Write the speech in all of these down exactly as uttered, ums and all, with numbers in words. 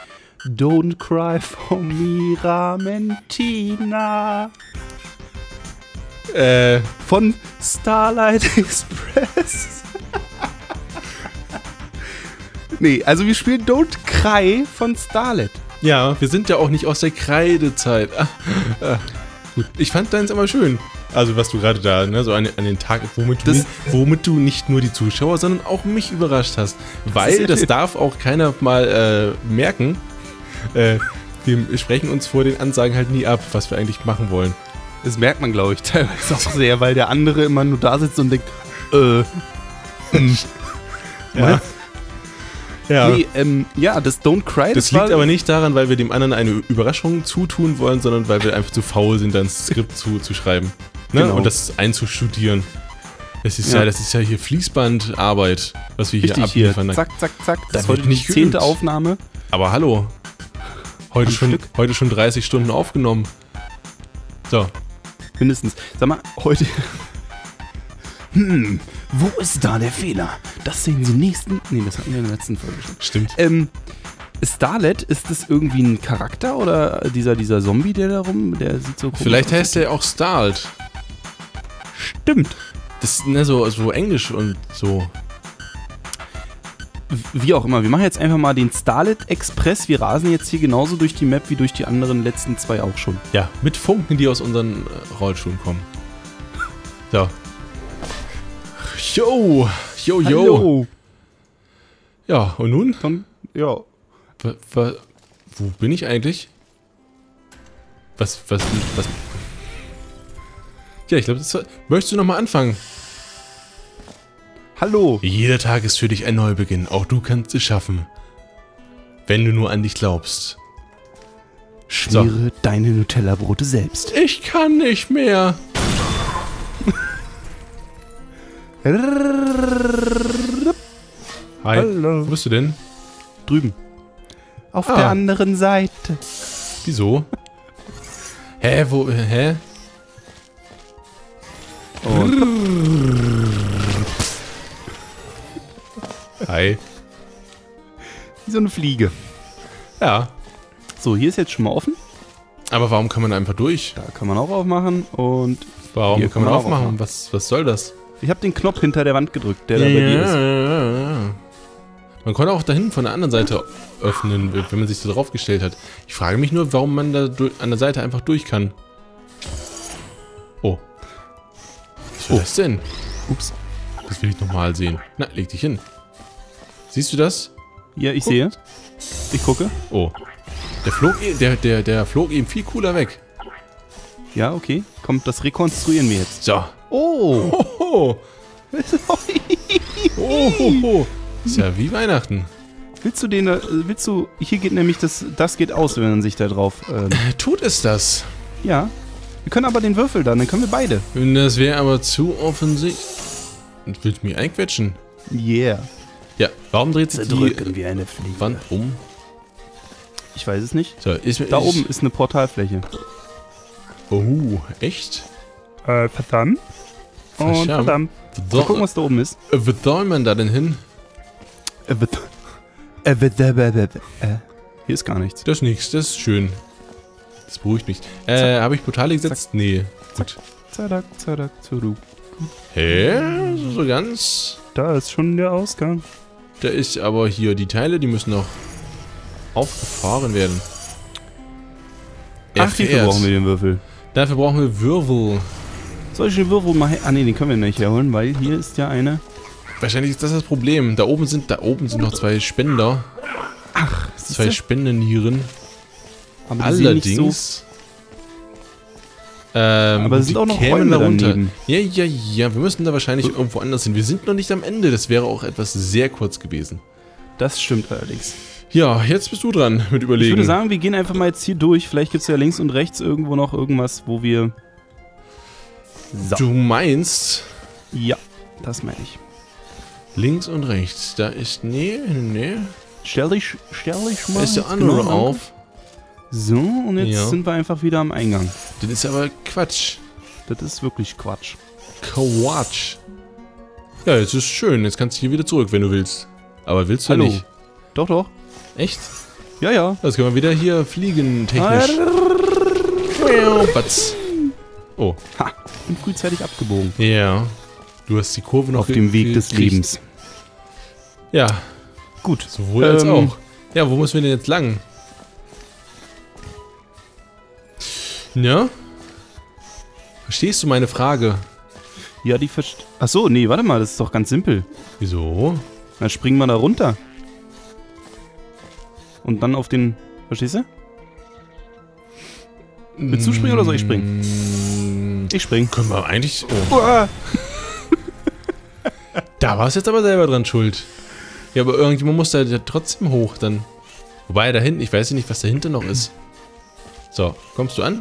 Don't cry for me, Ramentina. Äh. Von Starlight Express. Nee, also wir spielen Don't Cry von Starlet. Ja, wir sind ja auch nicht aus der Kreidezeit. Ah, ah. Gut. Ich fand deins immer schön. Also was du gerade da, ne, so an, an den Tag, womit du, nicht, womit du nicht nur die Zuschauer, sondern auch mich überrascht hast. Weil, das, das darf auch keiner mal äh, merken, äh, wir sprechen uns vor den Ansagen halt nie ab, was wir eigentlich machen wollen. Das merkt man, glaube ich, teilweise auch sehr, weil der andere immer nur da sitzt und denkt, äh, hm. Ja. Ja. Nee, ähm, ja, das Don't Cry, das, das liegt aber nicht daran, weil wir dem anderen eine Überraschung zutun wollen, sondern weil wir einfach zu faul sind, dann das Skript zu, zu schreiben. Ne? Genau. Und das einzustudieren. Das ist ja. ja, das ist ja hier Fließbandarbeit, was wir Richtig hier abliefern. Hier. Zack, zack, zack. Das, das ist heute nicht die zehnte geübt. Aufnahme. Aber hallo. Heute schon, heute schon dreißig Stunden aufgenommen. So. Mindestens. Sag mal, heute... Hm, wo ist da der Fehler? Das sehen Sie nächsten... Nee, das hatten wir in der letzten Folge schon. Stimmt. Ähm, Starlet, ist das irgendwie ein Charakter oder dieser, dieser Zombie, der da rum, der sieht so komisch aus? Vielleicht heißt der auch Starlet. Stimmt. Das ist ne, so, so Englisch und so. Wie auch immer, wir machen jetzt einfach mal den Starlet Express. Wir rasen jetzt hier genauso durch die Map wie durch die anderen letzten zwei auch schon. Ja, mit Funken, die aus unseren äh, Rollschuhen kommen. So. Yo, yo, yo. Hallo. Ja, und nun? Dann, ja. Wa, wa, wo bin ich eigentlich? Was, was, was? Ja, ich glaube, das möchtest du nochmal anfangen? Hallo. Jeder Tag ist für dich ein Neubeginn. Auch du kannst es schaffen. Wenn du nur an dich glaubst. Schmiere so. deine Nutella-Brote selbst. Ich kann nicht mehr. Hi. Hallo. Wo bist du denn? Drüben. Auf ah. der anderen Seite. Wieso? Hä, wo, hä? Und Hi. wie so eine Fliege. Ja. So, hier ist jetzt schon mal offen. Aber warum kann man einfach durch? Da kann man auch aufmachen und... Warum hier kann man auch aufmachen? aufmachen. Was, was soll das? Ich habe den Knopf hinter der Wand gedrückt, der da bei dir ist. Ja, ja. Man konnte auch da hinten von der anderen Seite öffnen, wenn man sich so drauf gestellt hat. Ich frage mich nur, warum man da an der Seite einfach durch kann. Oh. Was war Oh. das denn? Ups. Das will ich nochmal sehen. Na, leg dich hin. Siehst du das? Ja, ich Guck. sehe. Ich gucke. Oh. Der flog, e- der, der, der flog eben viel cooler weg. Ja, okay. Kommt, das rekonstruieren wir jetzt. So. Oh. Hoho. Hohoho. Ist ja wie Weihnachten. Willst du den, äh, willst du, hier geht nämlich das, das geht aus, wenn man sich da drauf, ähm, Tut es das? ja. Wir können aber den Würfel dann, dann können wir beide. Das wäre aber zu offensichtlich. Und willst du mich einquetschen? Yeah. Ja, warum dreht sich die wie eine Fliege. Wand um? Ich weiß es nicht. So, ist, Da ich, oben ist eine Portalfläche. Oh, echt? Äh, verdammt. Und Verschammt. verdammt. Wo Mal gucken, was da oben ist. Wo soll man da denn hin? Äh, wird- äh, wird- äh, äh, äh, Hier ist gar nichts. Das ist nichts, das ist schön. Das beruhigt mich. Äh, habe ich Portale gesetzt? Nee. Gut. Zadak, zadak, zurück. Hä? So ganz... Da ist schon der Ausgang. Da ist aber hier die Teile, die müssen noch aufgefahren werden. Ach, hierfür Erfährt. brauchen wir den Würfel. Dafür brauchen wir Würfel. Soll ich den Würfel mal her... Ah ne, den können wir nicht herholen, weil hier ist ja eine... Wahrscheinlich ist das das Problem. Da oben sind, da oben sind noch zwei Spender. Ach, Zwei siehste? Spendenieren. Aber die sehen nicht so... Allerdings. Ähm, Aber es die sind auch noch kämen Räume da runter. daneben. Ja, ja, ja. Wir müssen da wahrscheinlich irgendwo anders hin. Wir sind noch nicht am Ende. Das wäre auch etwas sehr kurz gewesen. Das stimmt allerdings. Ja, jetzt bist du dran mit Überlegen. Ich würde sagen, wir gehen einfach mal jetzt hier durch. Vielleicht gibt es ja links und rechts irgendwo noch irgendwas, wo wir... So. Du meinst Ja, das meine ich. links und rechts. Da ist... Nee, nee. Stell dich, stell dich mal... Da ist der jetzt andere genau an. auf. So, und jetzt Ja. sind wir einfach wieder am Eingang. Das ist aber Quatsch. Das ist wirklich Quatsch. Quatsch. Ja, jetzt ist schön. Jetzt kannst du hier wieder zurück, wenn du willst. Aber willst du Hallo. nicht? Doch, doch. Echt? Ja, ja. Das können wir wieder hier fliegen, technisch. Batz. Oh. Ha, bin frühzeitig abgebogen. Ja. Du hast die Kurve noch auf dem Weg des gekriegt. Lebens. Ja. Gut. Sowohl als Ähm, auch. Ja, wo müssen wir denn jetzt lang? Ja? Verstehst du meine Frage? Ja, die versteht. Achso, nee, warte mal, das ist doch ganz simpel. Wieso? Dann springen wir da runter. Und dann auf den. Verstehst du? Willst du springen oder soll ich springen? Ich spring. Können wir eigentlich... Oh. Uah. Da war es jetzt aber selber dran schuld. Ja, aber irgendjemand muss da ja trotzdem hoch dann. Wobei, da hinten, ich weiß ja nicht, was dahinter noch ist. So, kommst du an?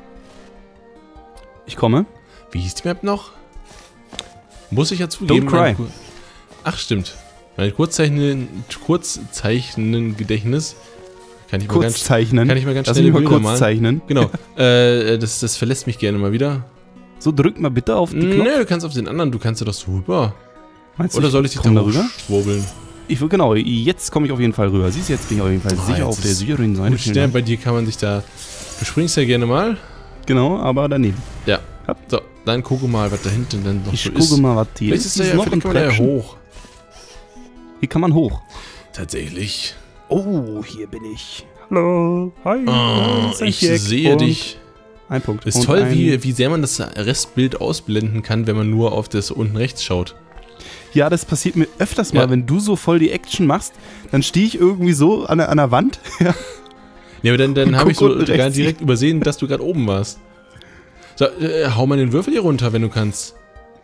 Ich komme. Wie hieß die Map noch? Muss ich ja zugeben. Don't cry. Mein, ach, stimmt. Mein kurzzeichnen, kurzzeichnen Gedächtnis kann ich mal ganz, Kurzzeichnen. kann ich mal ganz Lass schnell mich mal Bilder kurz malen. zeichnen. Genau. äh, das, das verlässt mich gerne mal wieder. So, drück mal bitte auf die Knopf. Nö, du kannst auf den anderen, du kannst ja doch so rüber. Meinst du, Oder soll ich dich komm da da rüber? schwurbeln? Ich will, genau, jetzt komme ich auf jeden Fall rüber. Siehst du, jetzt bin ich auf jeden Fall Oh, sicher jetzt auf der ist sicheren Seite. Gut, Stern, bei dir kann man sich da... Du springst ja gerne mal. Genau, aber daneben. Ja. Hopp. So, dann gucke mal, was da hinten denn noch Ich so gucke ist. mal, was hier Vielleicht ist. ist da ja, noch vielleicht ein kann man da ja Treppchen. hoch. Hier kann man hoch. Tatsächlich. Oh, hier bin ich. Hallo. Hi. Oh, Das ist ein ich Viereck sehe und dich. Ein Punkt. Ist Und toll, ein wie, wie sehr man das Restbild ausblenden kann, wenn man nur auf das unten rechts schaut. Ja, das passiert mir öfters mal, Ja. wenn du so voll die Action machst, dann stehe ich irgendwie so an der, an der Wand. Ja. Ja, aber dann, dann Und habe ich guck so unten gar rechts. direkt übersehen, dass du gerade oben warst. So, äh, hau mal den Würfel hier runter, wenn du kannst.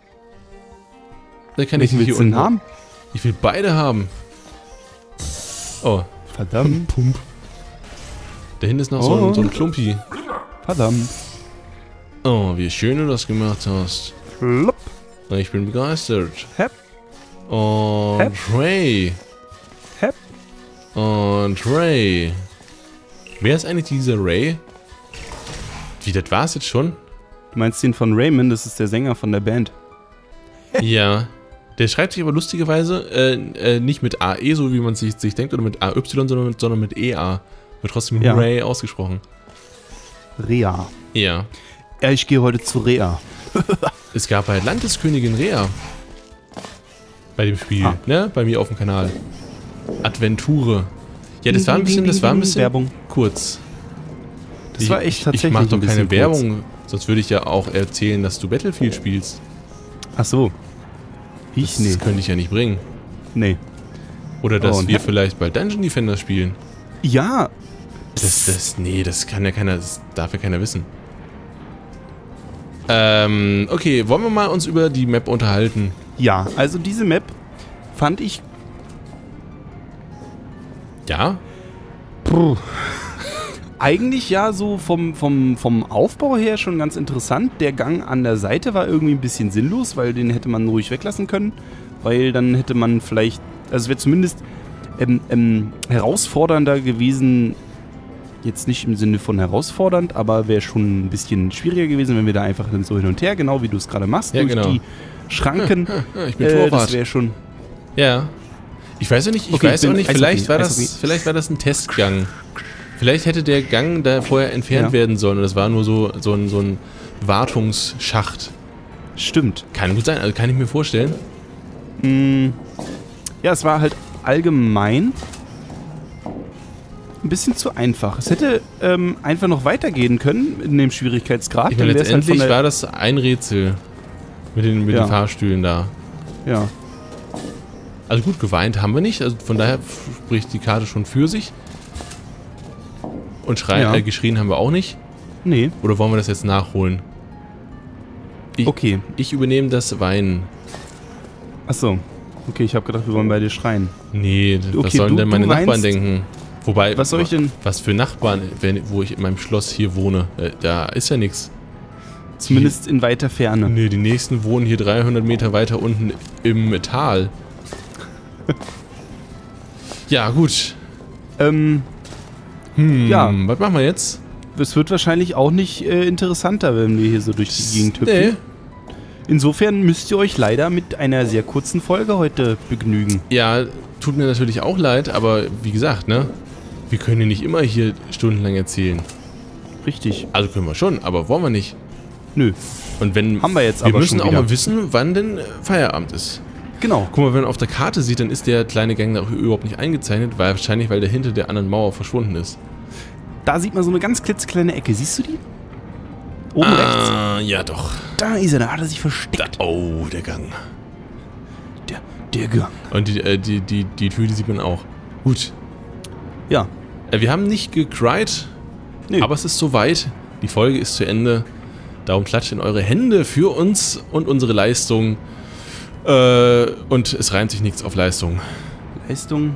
Dann kann ich Welchen dich hier willst du denn unten haben? Ich will beide haben. Oh, Verdammt. Pump. Da hinten ist noch so, ein, Oh. so ein Klumpi. Verdammt. Oh, wie schön du das gemacht hast. Plopp. Ich bin begeistert. Hep. Und Hep. Ray. Hep. Und Ray. Wer ist eigentlich dieser Ray? Wie, das war's jetzt schon? Du meinst den von Raymond, das ist der Sänger von der Band. Ja. Der schreibt sich aber lustigerweise äh, äh, nicht mit A E, so wie man sich, sich denkt, oder mit A Y, sondern mit, sondern mit E A. Wird trotzdem Ja. Ray ausgesprochen. Rea. Ja. Ja, ich gehe heute zu Rea. Es gab halt Landeskönigin Rea. Bei dem Spiel, Ah. ne? Bei mir auf dem Kanal. Adventure. Ja, das war ein bisschen, das war ein bisschen Werbung. kurz. Das Ich- war echt tatsächlich Ich mach doch ein keine bisschen kurz. Werbung, sonst würde ich ja auch erzählen, dass du Battlefield spielst. Ach so. Ich? Das Nee. könnte ich ja nicht bringen. Nee. Oder dass Oh, und wir hä? vielleicht bald Dungeon Defender spielen. Ja. Das, das, nee, das kann ja keiner, das darf ja keiner wissen. Ähm, okay, wollen wir mal uns über die Map unterhalten? Ja, also diese Map fand ich... Ja? Puh. Eigentlich ja so vom, vom, vom Aufbau her schon ganz interessant. Der Gang an der Seite war irgendwie ein bisschen sinnlos, weil den hätte man ruhig weglassen können. Weil dann hätte man vielleicht... Also es wäre zumindest ähm, ähm, herausfordernder gewesen... Jetzt nicht im Sinne von herausfordernd, aber wäre schon ein bisschen schwieriger gewesen, wenn wir da einfach dann so hin und her, genau wie du es gerade machst, Ja, durch genau. die Schranken. Ja, ich bin Äh, das Torwart. wäre schon... Ja. Ich weiß ja nicht, ich Okay, weiß ich auch bin nicht, Eishockey, vielleicht war, das, Eishockey. vielleicht war das ein Testgang. Vielleicht hätte der Gang da vorher entfernt Ja. werden sollen und das war nur so, so, ein, so ein Wartungsschacht. Stimmt. Kann gut sein, also kann ich mir vorstellen. Mm, ja, es war halt allgemein ein bisschen zu einfach. Es hätte ähm, einfach noch weitergehen können in dem Schwierigkeitsgrad. Ich meine, wär's halt von letztendlich der- war das ein Rätsel mit den, mit Ja. den Fahrstühlen da. Ja. Also gut, geweint haben wir nicht, also von daher spricht die Karte schon für sich. Und schreien, Ja. äh, geschrien haben wir auch nicht. Nee. Oder wollen wir das jetzt nachholen? Ich, Okay. ich übernehme das Weinen. Achso. Okay, ich habe gedacht, wir wollen beide schreien. Nee, was Okay, sollen du- denn meine du Nachbarn weinst? denken? Wobei, Was soll ich denn? was für Nachbarn, wenn, wo ich in meinem Schloss hier wohne? Äh, da ist ja nichts. Zumindest in weiter Ferne. Nee, die nächsten wohnen hier dreihundert Meter weiter unten im Tal. Ja, gut. Ähm, Hm, Ja. was machen wir jetzt? es wird wahrscheinlich auch nicht äh, interessanter, wenn wir hier so durch die Gegend hüpfen. Nee. Insofern müsst ihr euch leider mit einer sehr kurzen Folge heute begnügen. Ja, tut mir natürlich auch leid, aber wie gesagt, ne? Wir können ja nicht immer hier stundenlang erzählen. Richtig. Also können wir schon, aber wollen wir nicht. Nö. Und wenn... Haben wir jetzt wir aber müssen schon auch wieder. mal wissen, wann denn äh, Feierabend ist. Genau. Guck mal, wenn man auf der Karte sieht, dann ist der kleine Gang da auch überhaupt nicht eingezeichnet, weil wahrscheinlich, weil der hinter der anderen Mauer verschwunden ist. Da sieht man so eine ganz klitzekleine Ecke. Siehst du die? Oben rechts. Ah, ja doch. Da ist er, da hat er sich versteckt. Da, oh, der Gang. Der, der Gang. Und die, äh, die, die, die Tür, die sieht man auch. Gut. Ja. Äh, wir haben nicht gecried, Nö. aber es ist soweit. Die Folge ist zu Ende. Darum klatscht in eure Hände für uns und unsere Leistung. Äh, und es reimt sich nichts auf Leistung. Leistung.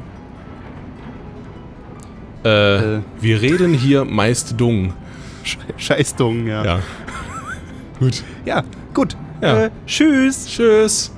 Äh, Äh. wir reden hier meist dung. Sche Scheißdung, ja. Ja. Gut. Ja, gut. Ja. Äh, tschüss. Tschüss.